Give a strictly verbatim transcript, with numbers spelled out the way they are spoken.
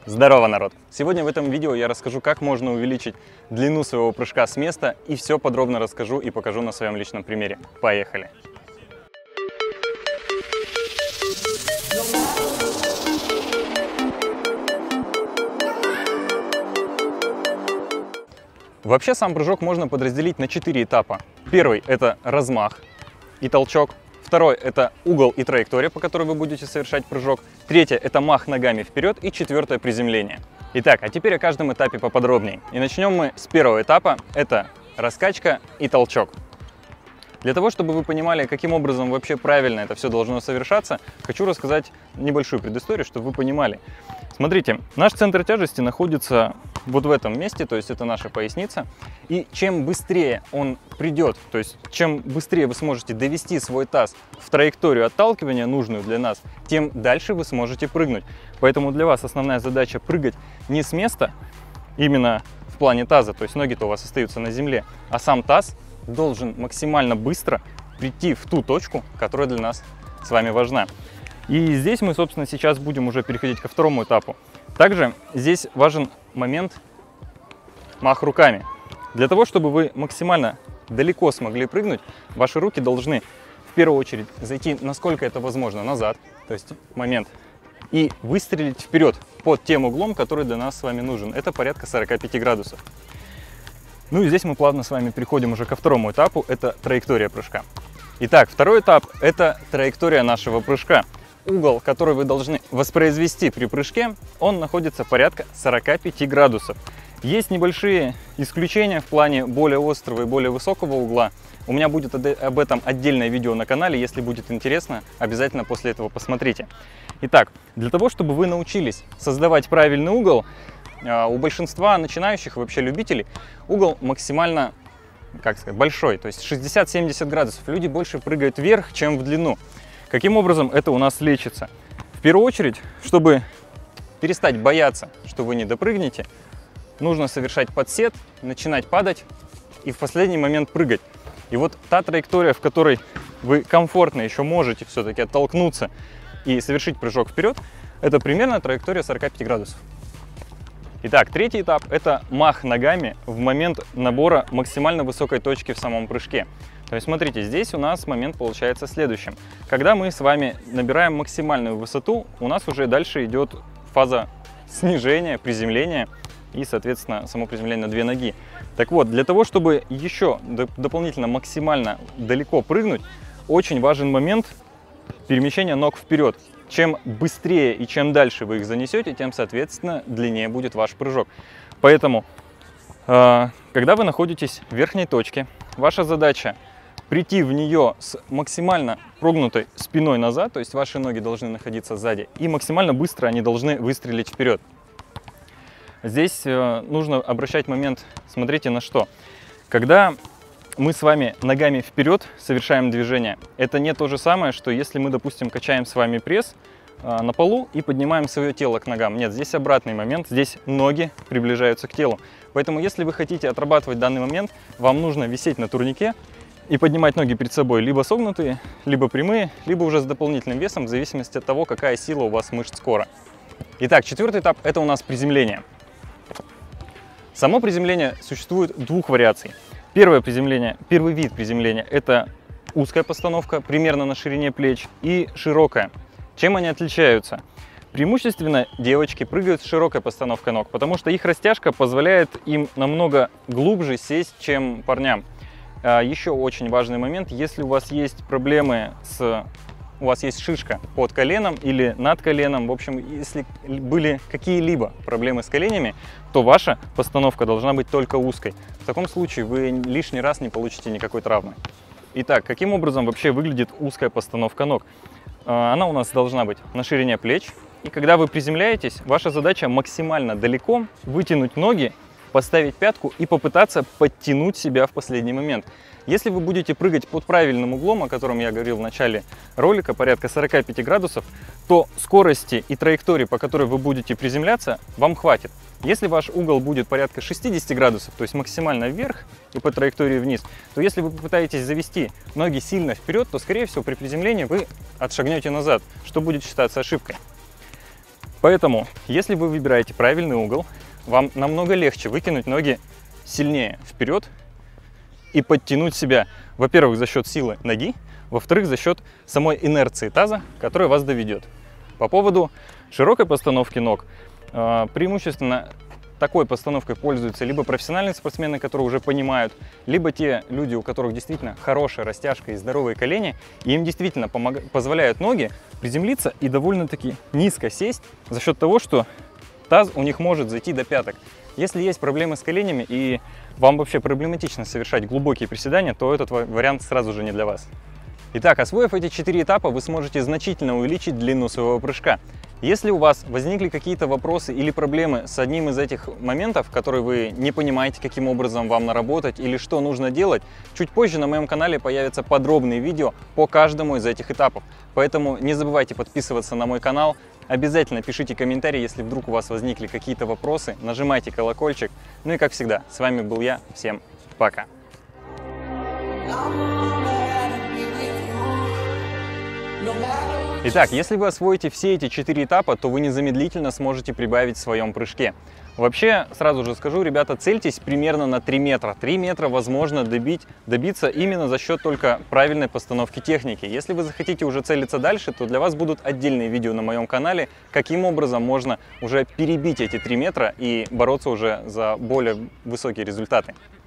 Здорово, народ! Сегодня в этом видео я расскажу, как можно увеличить длину своего прыжка с места, и все подробно расскажу и покажу на своем личном примере. Поехали! Вообще сам прыжок можно подразделить на четыре этапа. Первый – это размах и толчок. Второй – это угол и траектория, по которой вы будете совершать прыжок. Третье – это мах ногами вперед. И четвертое – приземление. Итак, а теперь о каждом этапе поподробнее. И начнем мы с первого этапа – это раскачка и толчок. Для того, чтобы вы понимали, каким образом вообще правильно это все должно совершаться, хочу рассказать небольшую предысторию, чтобы вы понимали. Смотрите, наш центр тяжести находится вот в этом месте, то есть это наша поясница. И чем быстрее он придет, то есть чем быстрее вы сможете довести свой таз в траекторию отталкивания, нужную для нас, тем дальше вы сможете прыгнуть. Поэтому для вас основная задача прыгать не с места, именно в плане таза, то есть ноги-то у вас остаются на земле, а сам таз должен максимально быстро прийти в ту точку, которая для нас с вами важна. И здесь мы, собственно, сейчас будем уже переходить ко второму этапу. Также здесь важен момент мах руками. Для того, чтобы вы максимально далеко смогли прыгнуть, ваши руки должны в первую очередь зайти, насколько это возможно, назад, то есть момент, и выстрелить вперед под тем углом, который для нас с вами нужен. Это порядка сорока пяти градусов. Ну и здесь мы плавно с вами переходим уже ко второму этапу, это траектория прыжка. Итак, второй этап – это траектория нашего прыжка. Угол, который вы должны воспроизвести при прыжке, он находится порядка сорока пяти градусов. Есть небольшие исключения в плане более острого и более высокого угла. У меня будет об этом отдельное видео на канале, если будет интересно, обязательно после этого посмотрите. Итак, для того, чтобы вы научились создавать правильный угол, у большинства начинающих, вообще любителей, угол максимально, как сказать, большой, то есть шестьдесят-семьдесят градусов. Люди больше прыгают вверх, чем в длину. Каким образом это у нас лечится? В первую очередь, чтобы перестать бояться, что вы не допрыгнете, нужно совершать подсед, начинать падать и в последний момент прыгать. И вот та траектория, в которой вы комфортно еще можете все-таки оттолкнуться и совершить прыжок вперед, это примерно траектория сорока пяти градусов. Итак, третий этап – это мах ногами в момент набора максимально высокой точки в самом прыжке. То есть, смотрите, здесь у нас момент получается следующим. Когда мы с вами набираем максимальную высоту, у нас уже дальше идет фаза снижения, приземления и, соответственно, само приземление на две ноги. Так вот, для того, чтобы еще дополнительно максимально далеко прыгнуть, очень важен момент перемещения ног вперед. Чем быстрее и чем дальше вы их занесете, тем, соответственно, длиннее будет ваш прыжок. Поэтому, э, когда вы находитесь в верхней точке, ваша задача прийти в нее с максимально прогнутой спиной назад, то есть ваши ноги должны находиться сзади, и максимально быстро они должны выстрелить вперед. Здесь э, нужно обращать момент, смотрите на что. Когда мы с вами ногами вперед совершаем движение, это не то же самое, что если мы, допустим, качаем с вами пресс э, на полу и поднимаем свое тело к ногам. Нет, здесь обратный момент, здесь ноги приближаются к телу. Поэтому, если вы хотите отрабатывать данный момент, вам нужно висеть на турнике и поднимать ноги перед собой, либо согнутые, либо прямые, либо уже с дополнительным весом, в зависимости от того, какая сила у вас мышц кора. Итак, четвертый этап – это у нас приземление. Само приземление существует двух вариаций. Первое приземление, первый вид приземления – это узкая постановка, примерно на ширине плеч, и широкая. Чем они отличаются? Преимущественно девочки прыгают с широкой постановкой ног, потому что их растяжка позволяет им намного глубже сесть, чем парням. Еще очень важный момент, если у вас есть проблемы с... у вас есть шишка под коленом или над коленом, в общем, если были какие-либо проблемы с коленями, то ваша постановка должна быть только узкой. В таком случае вы лишний раз не получите никакой травмы. Итак, каким образом вообще выглядит узкая постановка ног? Она у нас должна быть на ширине плеч. И когда вы приземляетесь, ваша задача максимально далеко вытянуть ноги, поставить пятку и попытаться подтянуть себя в последний момент. Если вы будете прыгать под правильным углом, о котором я говорил в начале ролика, порядка сорока пяти градусов, то скорости и траектории, по которой вы будете приземляться, вам хватит. Если ваш угол будет порядка шестидесяти градусов, то есть максимально вверх и по траектории вниз, то если вы попытаетесь завести ноги сильно вперед, то, скорее всего, при приземлении вы отшагнете назад, что будет считаться ошибкой. Поэтому, если вы выбираете правильный угол, вам намного легче выкинуть ноги сильнее вперед и подтянуть себя, во-первых, за счет силы ноги, во-вторых, за счет самой инерции таза, которая вас доведет. По поводу широкой постановки ног, преимущественно такой постановкой пользуются либо профессиональные спортсмены, которые уже понимают, либо те люди, у которых действительно хорошая растяжка и здоровые колени, и им действительно помог... позволяют ноги приземлиться и довольно-таки низко сесть за счет того, что таз у них может зайти до пяток. Если есть проблемы с коленями и вам вообще проблематично совершать глубокие приседания, то этот вариант сразу же не для вас. Итак, освоив эти четыре этапа, вы сможете значительно увеличить длину своего прыжка. Если у вас возникли какие-то вопросы или проблемы с одним из этих моментов, которые вы не понимаете, каким образом вам наработать или что нужно делать, чуть позже на моем канале появятся подробные видео по каждому из этих этапов. Поэтому не забывайте подписываться на мой канал, обязательно пишите комментарии, если вдруг у вас возникли какие-то вопросы, нажимайте колокольчик. Ну и как всегда, с вами был я, всем пока! Итак, если вы освоите все эти четыре этапа, то вы незамедлительно сможете прибавить в своем прыжке. Вообще, сразу же скажу, ребята, цельтесь примерно на три метра. три метра возможно добить, добиться именно за счет только правильной постановки техники. Если вы захотите уже целиться дальше, то для вас будут отдельные видео на моем канале, каким образом можно уже перебить эти три метра и бороться уже за более высокие результаты.